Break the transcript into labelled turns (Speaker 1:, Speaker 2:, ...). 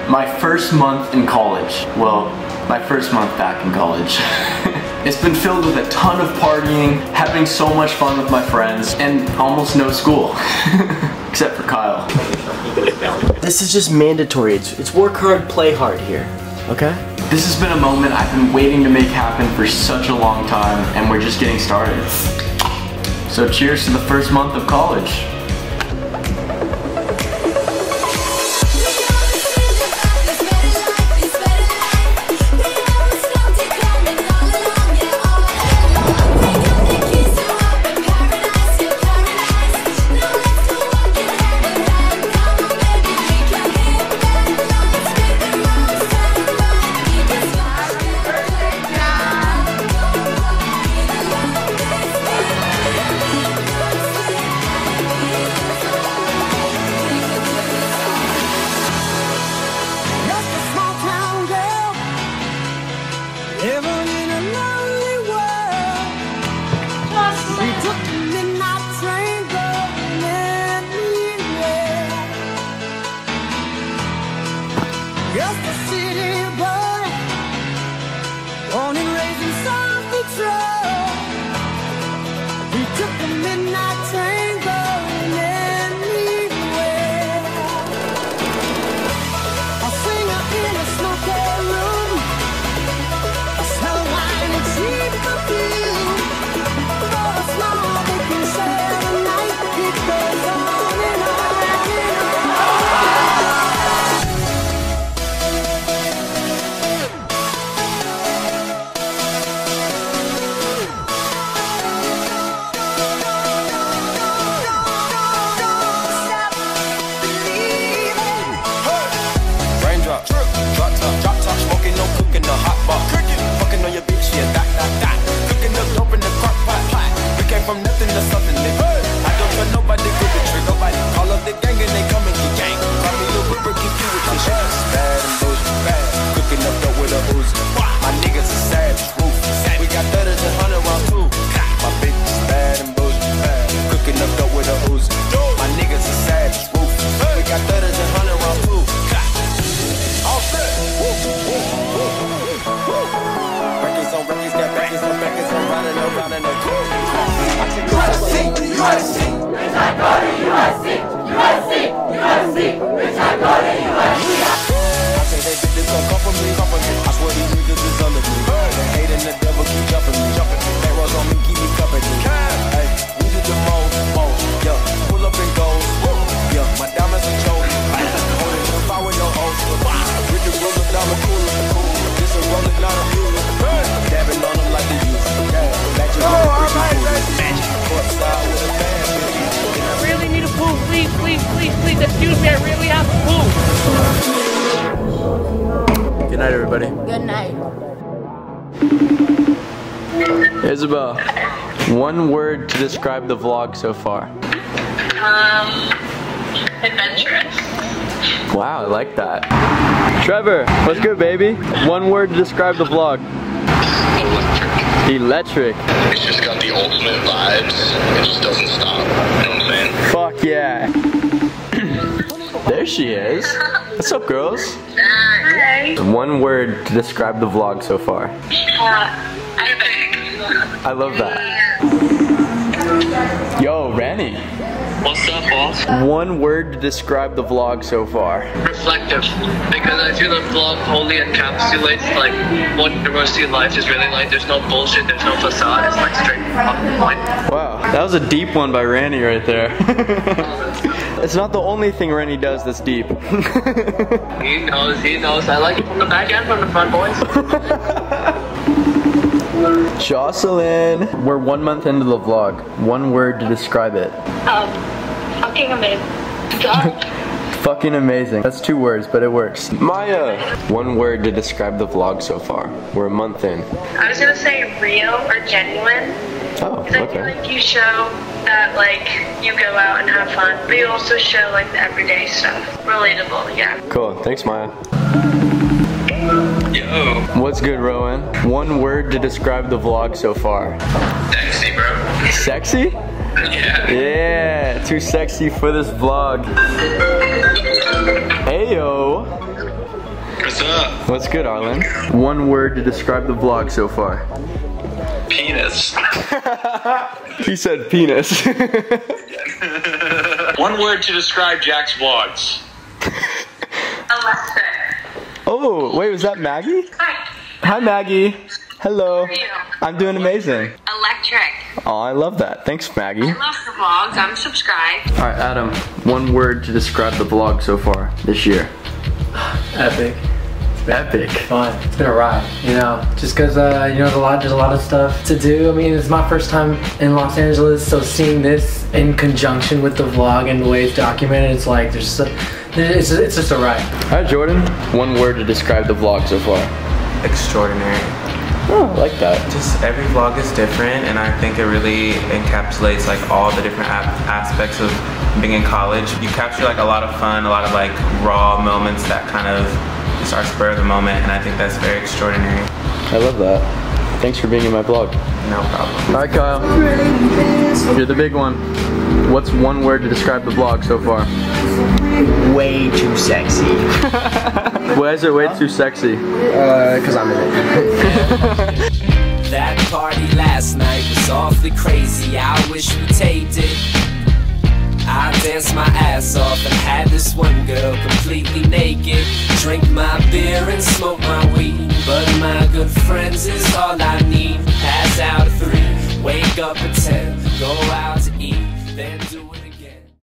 Speaker 1: My first month in college. Well, my first month back in college. It's been filled with a ton of partying, having so much fun with my friends, and almost no school. Except for Kyle.
Speaker 2: This is just mandatory. It's work hard, play hard here. Okay?
Speaker 1: This has been a moment I've been waiting to make happen for such a long time, and we're just getting started. So cheers to the first month of college.
Speaker 3: Just a city boy, born and raised in South Detroit. We took the midnight train going anywhere. A singer in a smoky room, a smell of wine and cheap perfume. For a small they can share the night. It goes on and on and on.
Speaker 4: Drop top, smoking, no cooking, no hot pot. Fucking on your bitch, yeah, that. Cooking up dope in the crock pot. We came from nothing to something, nigga. I don't trust nobody, grip the trigger. Nobody call up the gang and they come and get gang. Call me Lil Whipper, get you with your shit. Bad and bullshit, bad. Cooking up dope with a Uzi. My niggas are savage, ruthless. We got 30s and 100 rounds too. My bitch is bad and bullshit, bad. Cooking up dope with a Uzi. My niggas are savage, ruthless. We got 30s and 100 rounds too. All set. Records on records, got backers on backers, I'm riding around in the cool. USC, USC, bitch, I go to USC, USC, USC, bitch, I go to USC. I say they bitches gon' come for me, I swear these niggas is under me. They hate and the devil keep jumping me. They rose on me, keep me company. Hey, we do the most, yeah. Pull up and go, yeah. My diamonds are choking, holding the fire with no hose. With the ruler, dollar cooler, this a roller, not a ruler. Dabbing on them like the youth. Magic with the magic. Courtside with a band.
Speaker 5: I really need a poo. Please, please, please, please. Excuse me. I really have to poo.
Speaker 2: Good night, everybody.
Speaker 6: Good night.
Speaker 1: Isabel, one word to describe the vlog so far.
Speaker 6: Adventurous.
Speaker 1: Wow, I like that. Trevor, what's good, baby? One word to describe the vlog. Electric.
Speaker 7: It's just got the ultimate vibes. It just doesn't stop. You know what I'm saying?
Speaker 1: Fuck yeah. There she is. What's up, girls?
Speaker 6: Hi.
Speaker 1: One word to describe the vlog so far.
Speaker 6: Epic.
Speaker 1: I love that. Yo, Ranny.
Speaker 8: What's up, boss?
Speaker 1: One word to describe the vlog so far.
Speaker 8: Reflective, because I feel the vlog wholly encapsulates like what university life is really like. There's no bullshit, there's no facade, it's like straight fucking point.
Speaker 1: Wow, that was a deep one by Randy right there. It's not the only thing Randy does that's deep.
Speaker 8: He knows. I like it from the back and from the front, boys.
Speaker 1: Jocelyn, we're 1 month into the vlog. One word to describe it.
Speaker 6: Fucking amazing. Duh.
Speaker 1: Fucking amazing. That's 2 words, but it works. Maya, one word to describe the vlog so far. We're a month in.
Speaker 6: I was gonna say real or genuine.
Speaker 1: Oh,
Speaker 6: Because I feel
Speaker 1: okay.
Speaker 6: like you show that like you go out and have fun, but you also show like the everyday stuff. Relatable, yeah.
Speaker 1: Cool, thanks Maya.
Speaker 7: Yo,
Speaker 1: What's good, Rowan? One word to describe the vlog so far.
Speaker 7: sexy, bro.
Speaker 1: Sexy?
Speaker 7: Yeah.
Speaker 1: Yeah, too sexy for this vlog. Heyo.
Speaker 7: What's up?
Speaker 1: What's good, Arlen? One word to describe the vlog so far.
Speaker 7: Penis.
Speaker 1: He said penis.
Speaker 7: One word to describe Jack's vlogs.
Speaker 6: Alexa.
Speaker 1: Oh, wait, was that Maggie?
Speaker 6: Hi.
Speaker 1: Hi, Maggie. Hello.
Speaker 6: How are you?
Speaker 1: I'm doing amazing.
Speaker 6: Electric.
Speaker 1: Oh, I love that. Thanks, Maggie.
Speaker 6: I love the vlogs. I'm subscribed.
Speaker 1: All right, Adam, one word to describe the vlog so far this year.
Speaker 9: Epic.
Speaker 1: Epic.
Speaker 9: Fun. It's been a ride, you know, just because, you know, there's a lot of stuff to do. I mean, it's my first time in Los Angeles, so seeing this in conjunction with the vlog and the way it's documented, it's like, it's just a ride.
Speaker 1: All right, Jordan, one word to describe the vlog so far.
Speaker 10: Extraordinary.
Speaker 1: Oh, I like that.
Speaker 10: Just every vlog is different, and I think it really encapsulates like all the different aspects of being in college. You capture like a lot of fun, a lot of like raw moments that kind of just are spur of the moment, and I think that's very extraordinary.
Speaker 1: I love that. Thanks for being in my vlog.
Speaker 10: No problem.
Speaker 1: All right, Kyle. You're the big one. What's one word to describe the vlog so far?
Speaker 2: Way too sexy.
Speaker 1: Why is it way too sexy?
Speaker 2: Cause I'm in it.
Speaker 11: That party last night was awfully crazy. I wish we taped it. I danced my ass off and had this one girl completely naked. Drink my beer and smoke my weed, but my good friends is all I need. Pass out at 3, wake up at 10.